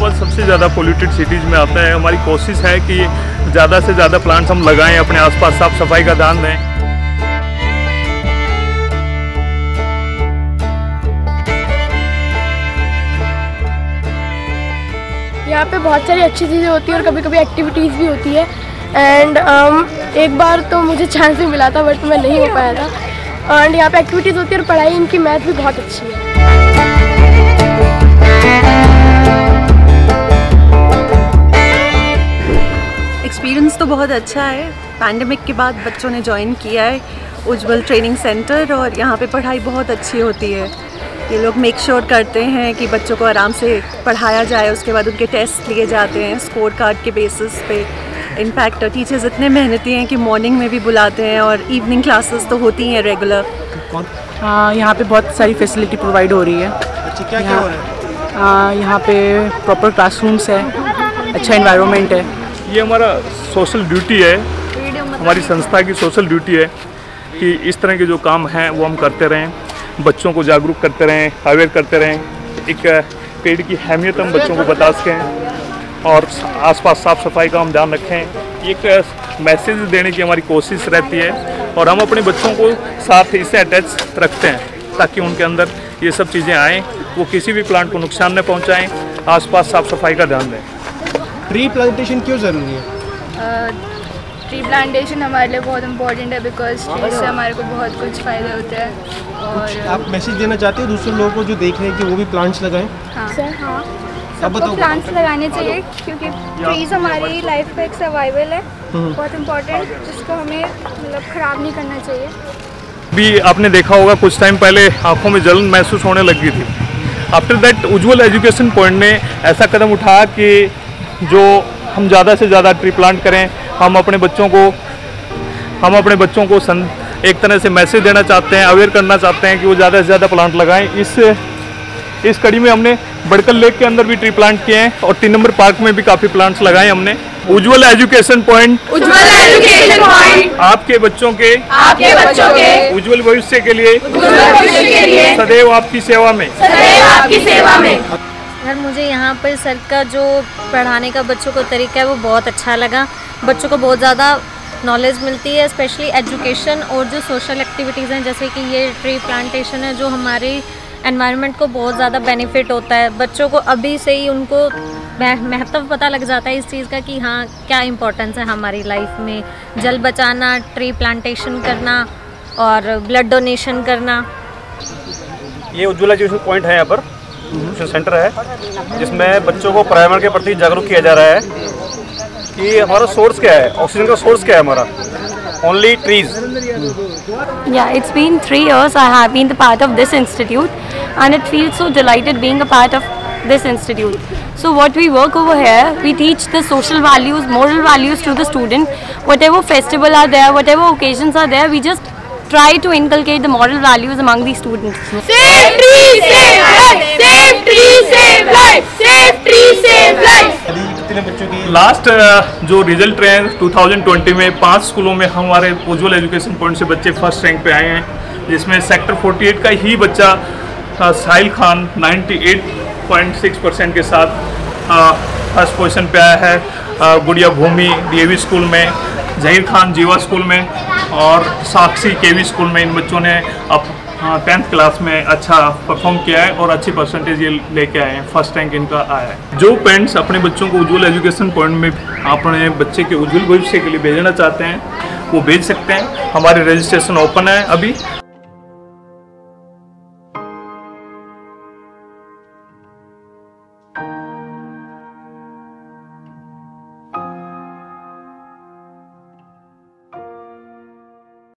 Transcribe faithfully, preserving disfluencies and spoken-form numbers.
गाजियाबाद सबसे ज़्यादा polluted cities में आता है। हमारी कोशिश है कि ज़्यादा से ज़्यादा प्लांट्स हम लगाएं, अपने आसपास साफ सफाई का ध्यान दें। यहाँ पे बहुत सारी अच्छी चीज़ें होती हैं और कभी कभी एक्टिविटीज़ भी होती है। एंड um, एक बार तो मुझे चांस भी मिला था बट मैं नहीं हो पाया था। एंड यहाँ पे एक्टिविटीज़ होती है और पढ़ाई इनकी मैथ भी बहुत अच्छी है। एक्सपीरियंस तो बहुत अच्छा है। पैंडेमिक के बाद बच्चों ने ज्वाइन किया है उज्ज्वल ट्रेनिंग सेंटर और यहाँ पे पढ़ाई बहुत अच्छी होती है। ये लोग मेक श्योर करते हैं कि बच्चों को आराम से पढ़ाया जाए, उसके बाद उनके टेस्ट लिए जाते हैं स्कोर कार्ड के बेसिस पे। इनफैक्ट टीचर्स इतने मेहनती हैं कि मॉर्निंग में भी बुलाते हैं और इवनिंग क्लासेस तो होती हैं रेगुलर। हाँ, यहाँ पे बहुत सारी फैसिलिटी प्रोवाइड हो रही है। अच्छा, क्या क्या हो रहा है? यहाँ पे प्रॉपर क्लासरूम्स है, अच्छा एनवायरनमेंट है। ये हमारा सोशल ड्यूटी है, हमारी संस्था की सोशल ड्यूटी है कि इस तरह के जो काम हैं वो हम करते रहें, बच्चों को जागरूक करते रहें, अवेयर करते रहें। एक पेड़ की अहमियत हम बच्चों को बता सकें और आसपास साफ सफाई का हम ध्यान रखें। एक मैसेज देने की हमारी कोशिश रहती है और हम अपने बच्चों को साथ इससे अटैच रखते हैं ताकि उनके अंदर ये सब चीज़ें आएँ, वो किसी भी प्लांट को नुकसान न पहुँचाएँ, आसपास साफ सफाई का ध्यान दें। ट्री प्लांटेशन क्यों ज़रूरी है? ट्री प्लांटेशन हमारे लिए बहुत इम्पोर्टेंट है बिकॉज ट्री से हमारे को बहुत कुछ फ़ायदे होते हैं। और आप मैसेज देना चाहते हो दूसरे लोगों को जो देख रहे हैं कि वो भी प्लांट्स लगाएं? हाँ सर, हाँ सबको प्लांट्स लगाने चाहिए क्योंकि ट्रीज हमारी लाइफ का एक सर्वाइवल है, बहुत इम्पोर्टेंट, जिसको हमें मतलब ख़राब नहीं करना चाहिए। भी आपने देखा होगा कुछ टाइम पहले आँखों में जलन महसूस होने लगी थी। After that Ujjwal education point ने ऐसा कदम उठाया कि जो हम ज़्यादा से ज़्यादा ट्री प्लांट करें। हम अपने बच्चों को हम अपने बच्चों को सन, एक तरह से मैसेज देना चाहते हैं, अवेयर करना चाहते हैं कि वो ज़्यादा से ज़्यादा प्लांट लगाएं। इस इस कड़ी में हमने बड़कल लेक के अंदर भी ट्री प्लांट किए हैं और तीन नंबर पार्क में भी काफ़ी प्लांट्स लगाए हमने। Ujjwal education point Ujjwal education point आपके बच्चों के आपके बच्चों के उज्ज्वल भविष्य के लिए उज्ज्वल भविष्य के लिए सदैव आपकी सेवा में सदैव आपकी सेवा में। सर, मुझे यहाँ पर सर का जो पढ़ाने का बच्चों को तरीका है वो बहुत अच्छा लगा। बच्चों को बहुत ज़्यादा नॉलेज मिलती है, स्पेशली एजुकेशन और जो सोशल एक्टिविटीज़ हैं जैसे कि ये ट्री प्लांटेशन है जो हमारे एनवायरनमेंट को बहुत ज़्यादा बेनिफिट होता है। बच्चों को अभी से ही उनको महत्व पता लग जाता है इस चीज़ का कि हाँ क्या इम्पोर्टेंस है हमारी लाइफ में। जल बचाना, ट्री प्लांटेशन करना और ब्लड डोनेशन करना। ये उज्ज्वल एजुकेशन पॉइंट है, यहाँ पर सेंटर है जिसमें बच्चों को पर्यावरण के प्रति जागरूक किया जा रहा है कि हमारा सोर्स क्या है, ऑक्सीजन का सोर्स क्या है हमारा, only trees. Yeah, it's been three years I have been the part of this institute and it feels so delighted being a part of this institute. So what we work over here, we teach the social values, moral values to the student. Whatever festival are there, whatever occasions are there, we just try to inculcate the moral values among the students. Save tree, save life. Save tree, save life. Save tree, save life. कितने बच्चों की last जो result रहे हैं दो हज़ार बीस में पांच स्कूलों में हमारे उज्ज्वल एजुकेशन पॉइंट से बच्चे फर्स्ट रैंक पे आए हैं, जिसमें सेक्टर अड़तालीस का ही बच्चा साहिल खान अट्ठानवे पॉइंट छह परसेंट के साथ फर्स्ट पोजीशन पे आया है। गुड़िया भूमि डीएवी स्कूल में, जहीर खान जीवा स्कूल में और साक्षी केवी स्कूल में इन बच्चों ने अब टेंथ क्लास में अच्छा परफॉर्म किया है और अच्छी परसेंटेज ये लेके आए हैं, फर्स्ट रैंक इनका आया है। जो पेरेंट्स अपने बच्चों को उज्ज्वल एजुकेशन पॉइंट में अपने बच्चे के उज्ज्वल भविष्य के लिए भेजना चाहते हैं वो भेज सकते हैं। हमारे रजिस्ट्रेशन ओपन है अभी